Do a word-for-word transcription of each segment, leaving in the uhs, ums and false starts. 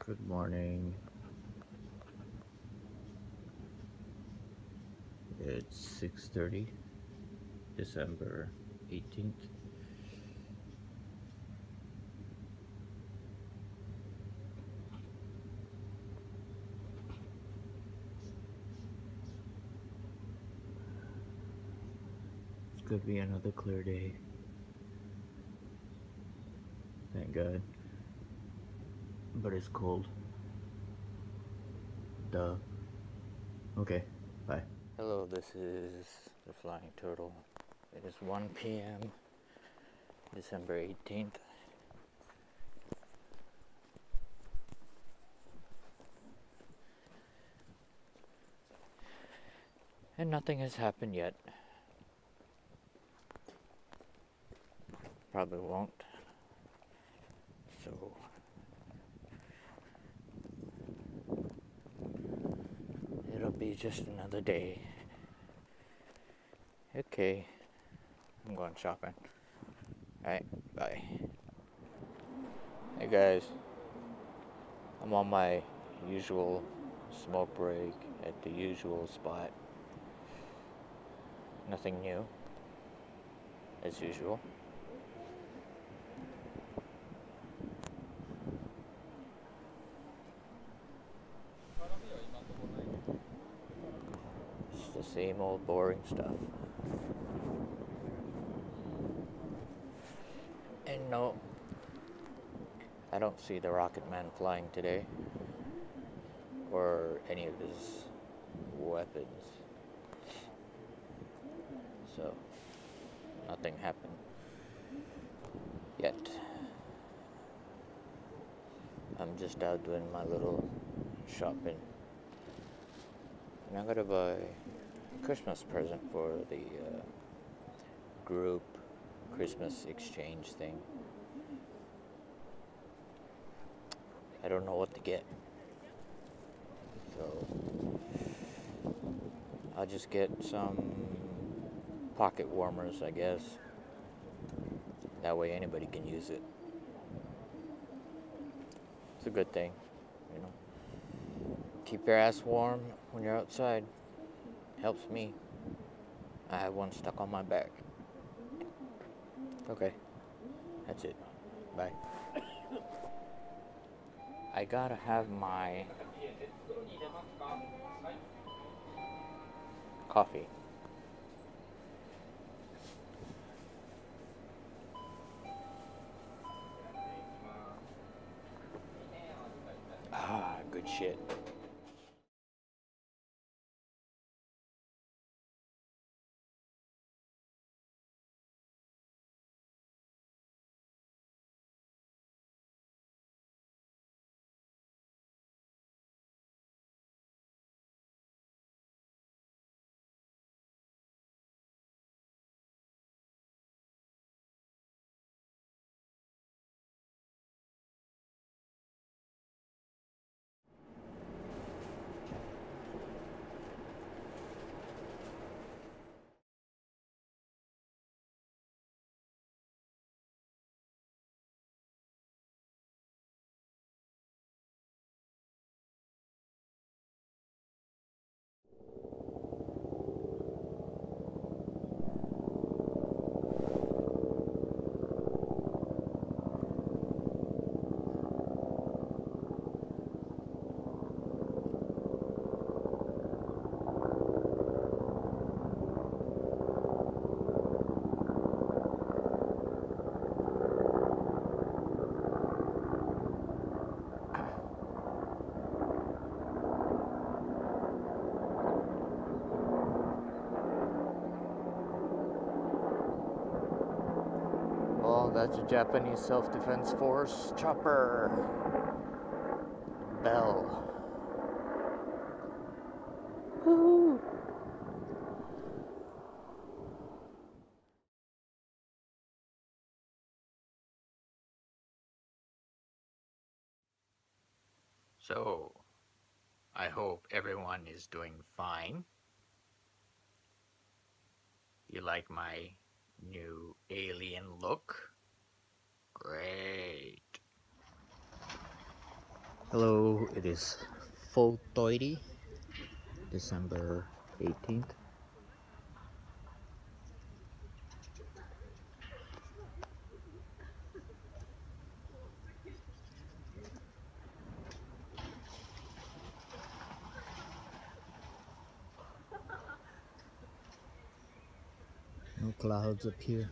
Good morning. It's six thirty, December eighteenth. It's gonna be another clear day. Thank God. But it's cold. Duh. Okay, bye. Hello, this is the Flying Turtle. It is one p m, December eighteenth. And nothing has happened yet. Probably won't. So, it'll be just another day. Okay, I'm going shopping. Alright, bye. Hey guys, I'm on my usual smoke break at the usual spot. Nothing new, as usual. It's the same old boring stuff. And no, I don't see the Rocket Man flying today, or any of his weapons. So, nothing happened yet. I'm just out doing my little shopping. And I gotta buy a Christmas present for the uh, group Christmas exchange thing. I don't know what to get. So, I'll just get some pocket warmers, I guess. That way anybody can use it. It's a good thing, you know. Keep your ass warm when you're outside. Helps me. I have one stuck on my back. Okay, that's it. Bye. I gotta have my coffee. Ah, good shit. Well, that's a Japanese self-defense force chopper. Bell. Woohoo! So, I hope everyone is doing fine. You like my new alien look? Great. Hello, it is four thirty, December eighteenth. No clouds up here.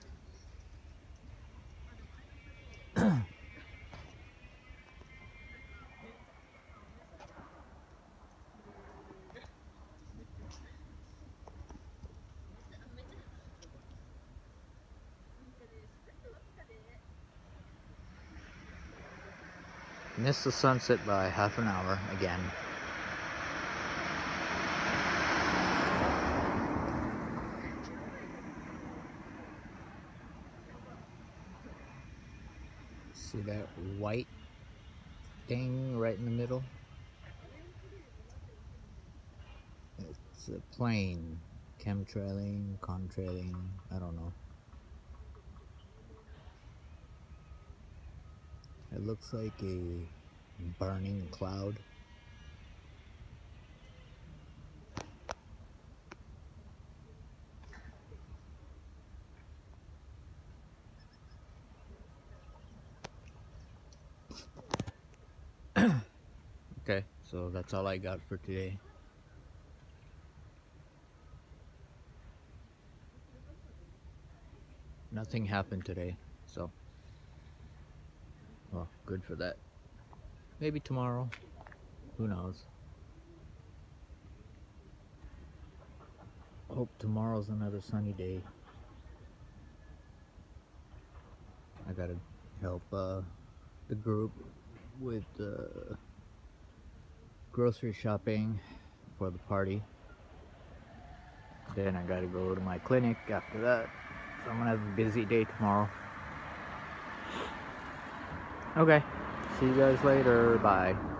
Missed the sunset by half an hour again. See that white thing right in the middle? It's a plane. Chemtrailing, contrailing, I don't know. It looks like a burning cloud. Okay, so that's all I got for today. Nothing happened today, so well, good for that. Maybe tomorrow, who knows. Hope tomorrow's another sunny day. I gotta help uh, the group with uh, grocery shopping for the party. Then I gotta go to my clinic after that. So I'm gonna have a busy day tomorrow. Okay, see you guys later. Bye.